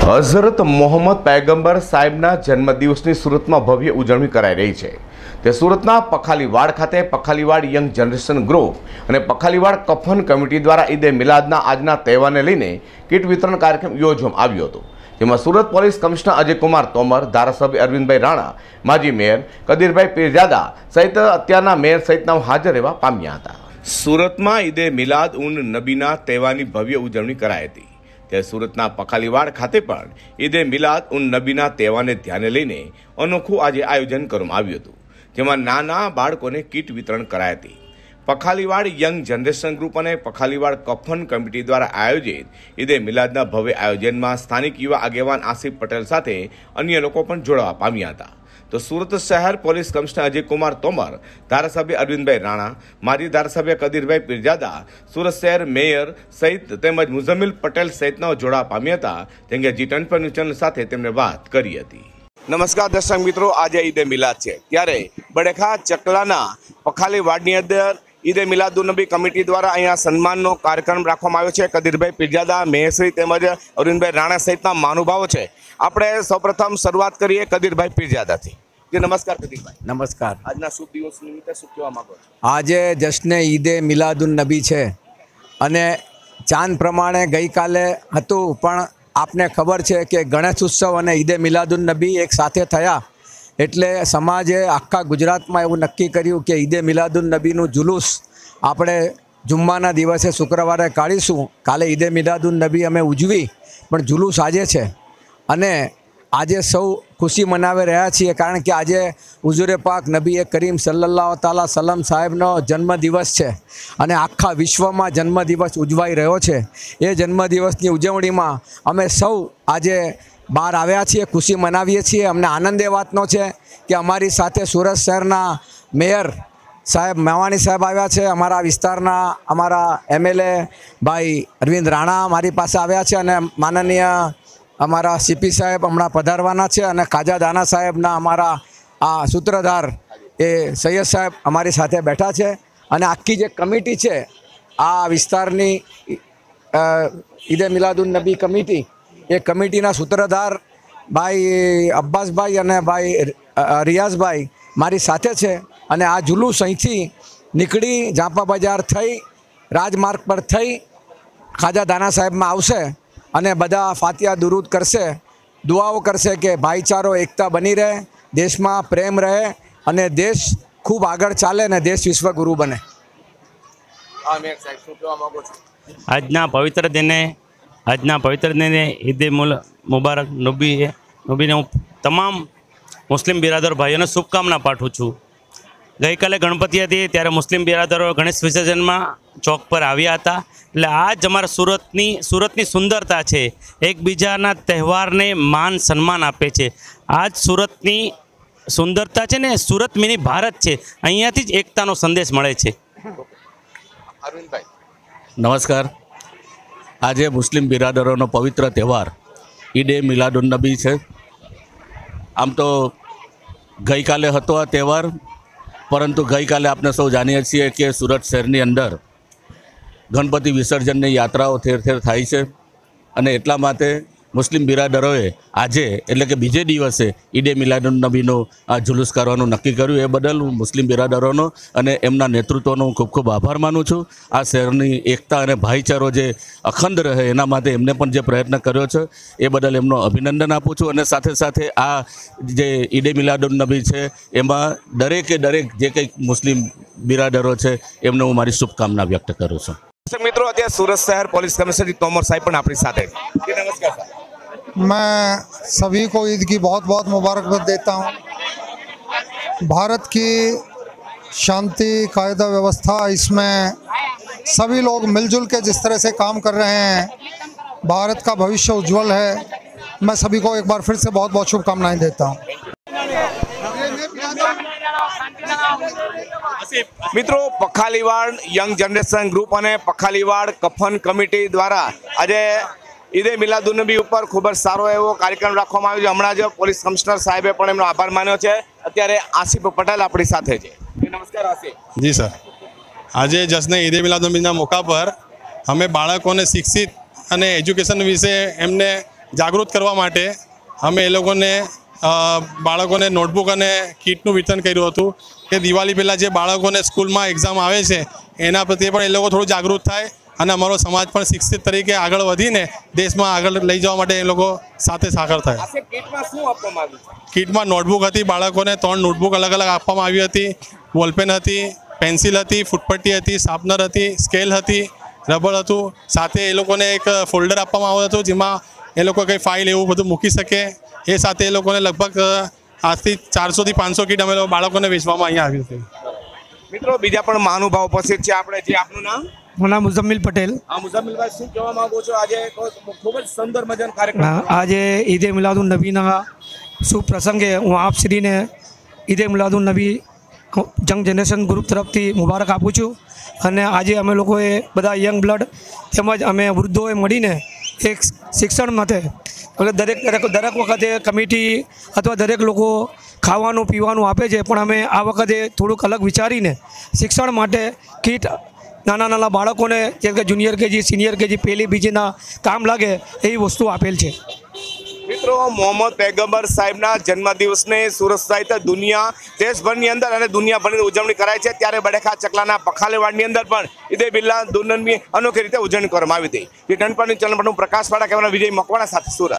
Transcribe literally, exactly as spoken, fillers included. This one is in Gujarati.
હઝરત મોહમ્મદ પૈગંબર સાહેબના જન્મદિવસની સુરતમાં ભવ્ય ઉજવણી કરાઈ રહી છે। તે સુરતના પખાલીવાડ ખાતે પખાલીવાડ યંગ જનરેશન ગ્રુપ અને પખાલીવાડ કફન કમિટી દ્વારા ઈદે મિલાદના આજના તહેવારને લઈને કીટ વિતરણ કાર્યક્રમ યોજવામાં આવ્યો હતો, જેમાં સુરત પોલીસ કમિશનર અજય કુમાર તોમર, ધારાસભ્ય અરવિંદભાઈ રાણા, માજી મેયર કદીરભાઈ પીરજાદા સહિત અત્યારના મેયર સહિતના હાજર રહેવા પામ્યા હતા। સુરતમાં ઈદે મિલાદ ઉન નબીના તહેવારની ભવ્ય ઉજવણી કરાઈ હતી। ત્યારે સુરતના પખાલીવાડ ખાતે પણ ઈદે મિલાદ ઉન નબીના તહેવારને ધ્યાને લઈને અનોખું આજે આયોજન કરવામાં આવ્યું હતું, જેમાં નાના બાળકોને કીટ વિતરણ કરાઈ હતી। પખાલીવાડ યંગ જનરેશન ગ્રુપ અને પખાલીવાડ કફન કમિટી દ્વારા આયોજિત ઈદે મિલાદના ભવ્ય આયોજનમાં સ્થાનિક યુવા આગેવાન આસિફ પટેલ સાથે અન્ય લોકો પણ જોડાવા પામ્યા હતા। તો સુરત શહેર પોલીસ કમિશનર અજય કુમાર તોમર, ધારાસભ્ય અરવિંદભાઈ રાણા, માજી ધારાસભ્ય કદીરભાઈ પીરજાદા, સુરત શહેર મેયર સહિત તેમજ મુઝમ્મિલ પટેલ સહિતના જોડાવા પામ્યા હતા, જેમ કે જી ટ્વેન્ટી ન્યૂઝ ચેનલ સાથે તેમણે વાત કરી હતી। નમસ્કાર દર્શક મિત્રો, આજે ઈદે મિલાદ છે, ત્યારે બડેખા ચકલાના પખાલીવાડની અંદર ઈદે મિલાદુન્નબી કમિટી દ્વારા અહીંયા સન્માનનો કાર્યક્રમ રાખવામાં આવ્યો છે। કદીરભાઈ પીરજાદા, મેયરશ્રી તેમજ અરવિંદભાઈ રાણા સહિતના મહાનુભાવો છે। આપણે સૌપ્રથમ શરૂઆત કરીએ કદીરભાઈ પીરજાદાથી। जी नमस्कार कदीर भाई। नमस्कार। आज ना शुभ दिवस निमित्ते શું કહેવા માંગો છો? આજે જશ્ને ઈદે મિલાદુન્નબી છે અને ચાંદ પ્રમાણે ગઈકાલે હતું, પણ આપને ખબર છે કે ગણેશ ઉત્સવ અને ઈદે મિલાદુન્નબી એક સાથે થયા, એટલે સમાજે આખા ગુજરાતમાં એવું નક્કી કર્યું કે ઈદે મિલાદુન્નબીનું જુલુસ આપણે જુમ્માના દિવસે શુક્રવારે કાઢીશું। કાલે ઈદે મિલાદુન્નબી અમે ઉજવી, પણ જુલુસ આજે છે અને આજે સૌ ખુશી મનાવી રહ્યા છીએ, કારણ કે આજે હુજૂરે પાક નબી કરીમ સલ્લલ્લાહુ તાલા સલમ સાહેબનો જન્મદિવસ છે અને આખા વિશ્વમાં જન્મદિવસ ઉજવાઈ રહ્યો છે। એ જન્મદિવસની ઉજવણીમાં અમે સૌ આજે બહાર આવ્યા છીએ, ખુશી મનાવીએ છીએ। અમને આનંદ એ વાતનો છે કે અમારી સાથે સુરત શહેરના મેયર સાહેબ મેવાણી સાહેબ આવ્યા છે, અમારા વિસ્તારના અમારા એમએલએ ભાઈ અરવિંદ રાણા મારી પાસે આવ્યા છે અને માનનીય અમારા સીપી સાહેબ હમણાં પધારવાના છે અને ખાજા દાના સાહેબના અમારા આ સૂત્રધાર એ સૈયદ સાહેબ અમારી સાથે બેઠા છે અને આખી જે કમિટી છે આ વિસ્તારની ઈદે મિલાદુન્નબી કમિટી, એ કમિટીના સૂત્રધાર ભાઈ અબ્બાસભાઈ અને ભાઈ રિયાઝભાઈ મારી સાથે છે અને આ જુલુસ અહીંથી નીકળી ઝાંપા બજાર થઈ રાજમાર્ગ પર થઈ ખાજા દાના સાહેબમાં આવશે અને બધા ફાતિહા દુરૂદ કરશે, દુઆઓ કરશે કે ભાઈચારો એકતા બની રહે, દેશમાં પ્રેમ રહે અને દેશ ખૂબ આગળ ચાલે અને દેશ વિશ્વગુરુ બને। આજના પવિત્ર દિને આજના પવિત્ર દિને ઈદે મુબારક નબી નબીને હું તમામ મુસ્લિમ બિરાદર ભાઈઓને શુભકામના પાઠવું છું। ગઈકાલે ગણપતિ હતી ત્યારે મુસ્લિમ બિરાદરો ગણેશ વિસર્જનમાં ચોક પર આવ્યા હતા, એટલે આ જ અમારા સુરતની સુરતની સુંદરતા છે, એકબીજાના તહેવારને માન સન્માન આપે છે। આ જ સુરતની સુંદરતા છે ને, સુરત મિની ભારત છે, અહીંયાથી જ એકતાનો સંદેશ મળે છે। અરવિંદભાઈ નમસ્કાર। આજે મુસ્લિમ બિરાદરોનો પવિત્ર તહેવાર ઈદે મિલાદુન્નબી છે। આમ તો ગઈકાલે હતો આ તહેવાર, પરંતુ ગઈકાલે આપણે સૌ જાણીએ છીએ કે સુરત શહેરની અંદર ગણપતિ વિસર્જનની યાત્રાઓ ઠેર ઠેર થાય છે અને એટલા માટે મુસ્લિમ બિરાદરોએ આજે એટલે કે બીજે દિવસે ઈદે મિલાદુન્નબીનો આ જુલુસ કરવાનું નક્કી કર્યું। એ બદલ હું મુસ્લિમ બિરાદરોનો અને એમના નેતૃત્વનો ખૂબ ખૂબ આભાર માનું છું। આ શહેરની એકતા અને ભાઈચારો જે અખંડ રહે એના માટે એમને પણ જે પ્રયત્ન કર્યો છે એ બદલ એમનો અભિનંદન આપું છું અને સાથે સાથે આ જે ઈદે મિલાદુન્નબી છે એમાં દરેકે દરેક જે કંઈક મુસ્લિમ બિરાદરો છે એમને હું મારી શુભકામના વ્યક્ત કરું છું। મિત્રો, અત્યારે સુરત શહેર પોલીસ कमिश्नर तोमर साहब પણ આપણી સાથે છે। નમસ્કાર સર। मैं सभी को ईद की बहुत बहुत मुबारकबाद देता हूँ। भारत की शांति कायदा व्यवस्था, इसमें सभी लोग मिलजुल के जिस तरह से काम कर रहे हैं, भारत का भविष्य उज्जवल है। मैं सभी को एक बार फिर से बहुत बहुत शुभकामनाएं देता हूँ। મિત્રો, પખાલીવાડ યંગ જનરેશન ગ્રુપ અને પખાલીવાડ કફન કમિટી દ્વારા આજે ઈદે મિલાદુન્નબી ઉપર ખૂબ જ સારો એવો કાર્યક્રમ રાખવામાં આવ્યો છે। હમણાં જ પોલીસ કમિશનર સાહેબે પણ એમનો આભાર માન્યો છે। અત્યારે આસિફ પટેલ આપણી સાથે છે। નમસ્કાર આસિફ। જી સર। આજે જશ્ન ઈદે મિલાદુન્નબીના મોકા પર અમે બાળકોને શિક્ષિત અને એજ્યુકેશન વિશે એમને જાગૃત કરવા માટે અમે એ લોકોને બાળકોને નોટબુક અને કીટનું વિતરણ કર્યું હતું કે દિવાળી પહેલાં જે બાળકોને સ્કૂલમાં એક્ઝામ આવે છે એના પ્રત્યે પણ એ લોકો થોડું જાગૃત થાય અને અમારો સમાજ પણ શિક્ષિત તરીકે આગળ વધીને દેશમાં આગળ લઈ જવા માટે એ લોકો સાથે સાકર થાય. કીટમાં નોટબુક હતી, બાળકોને ત્રણ નોટબુક અલગ અલગ આપવામાં આવી હતી, બોલપેન હતી, પેન્સિલ હતી, ફૂટપટ્ટી હતી, શાર્પનર હતી, સ્કેલ હતી, રબર હતું. સાથે એ લોકોને એક ફોલ્ડર આપવામાં આવ્યું હતું જેમાં એ લોકો કંઈ ફાઇલ એવું બધું મૂકી શકે. એ સાથે એ લોકોને લગભગ આજથી ચારસોથી પાંચસો કીટ અમે બાળકોને વેચવામાં અહીંયા આવી હતી. મિત્રો બીજા પણ મહાનુભાવ ઉપસ્થિત છે. આપણે જે આપનું નામ? મારું નામ મુઝમ્મિલ પટેલ. હા મુઝમ્મિલભાઈ, શું કહેવા માંગો છો? આજે ખૂબ જ સુંદર મજાનો કાર્યક્રમ. આજે ઈદે મિલાદુન નબીના શુભ પ્રસંગે હું આપ શ્રીને ઈદે મિલાદુન નબી જંગ જનરેશન ગ્રુપ તરફથી મુબારક આપું છું. અને આજે અમે લોકોએ બધા યંગ બ્લડ તેમજ અમે વૃદ્ધોએ મળીને એક શિક્ષણ માટે એટલે દરેક દરેક દરેક વખતે કમિટી અથવા દરેક લોકો ખાવાનું પીવાનું આપે છે, પણ અમે આ વખતે થોડુંક અલગ વિચારીને શિક્ષણ માટે કીટ નાના નાના બાળકોને જેમ કે જુનિયર કેજી, સિનિયર કેજી, પહેલી બીજીના કામ લાગે એવી વસ્તુ આપેલ છે. મિત્રો મોહમ્મદ પૈગંબર સાહેબના જન્મદિવસને સુરત સહિત દુનિયા દેશભરની અંદર અને દુનિયાભરની ઉજવણી કરાય છે. ત્યારે બડેખા ચકલાના પખાલેવાડની અંદર પણ ઈદે મિલાદુન નબીની અનોખી રીતે ઉજવણી કરવામાં આવી હતી. જે ટનપાની ચલણપટનું પ્રકાશવાળા કેમેરા વિજય મકવાણા સાથે સુરત.